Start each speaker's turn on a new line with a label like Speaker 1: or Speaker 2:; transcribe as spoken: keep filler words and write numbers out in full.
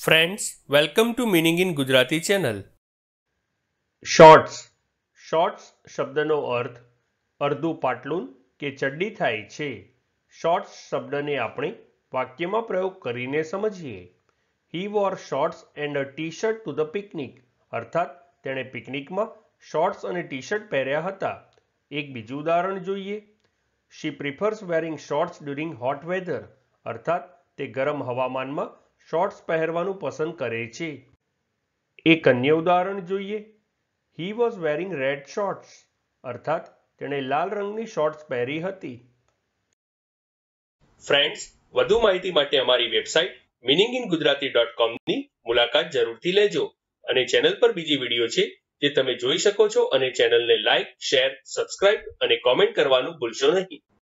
Speaker 1: Friends, welcome to Meaning in Gujarati channel.
Speaker 2: Shorts shorts શબ્દનો અર્થ અડધું પાટલુન કે ચડ્ડી થાય છે. શોર્ટ્સ શબ્દને આપણે વાક્યમાં પ્રયોગ કરીને સમજીએ. He wore shorts and a T shirt to the picnic, અર્થાત તેણે પિકનિકમાં શોર્ટ્સ અને ટી શર્ટ પહેર્યા હતા. એક બીજું ઉદાહરણ જોઈએ. She prefers wearing shorts during hot weather, અર્થાત તે ગરમ હવામાનમાં શોર્ટ્સ પહેરવાનું પસંદ કરે છે. એક અન્ય ઉદાહરણ જોઈએ. He was wearing red shorts, અર્થાત તેણે લાલ રંગની શોર્ટ્સ પહેરી હતી.
Speaker 1: ફ્રેન્ડ્સ, વધુ માહિતી માટે અમારી website meaning in Gujarati dot કોમની મુલાકાત જરૂરથી લેજો અને ચેનલ પર બીજી વિડીયો છે જે તમે જોઈ શકો છો અને ચેનલને લાઇક, શેર, સબસ્ક્રાઇબ અને કોમેન્ટ કરવાનું ભૂલશો નહીં.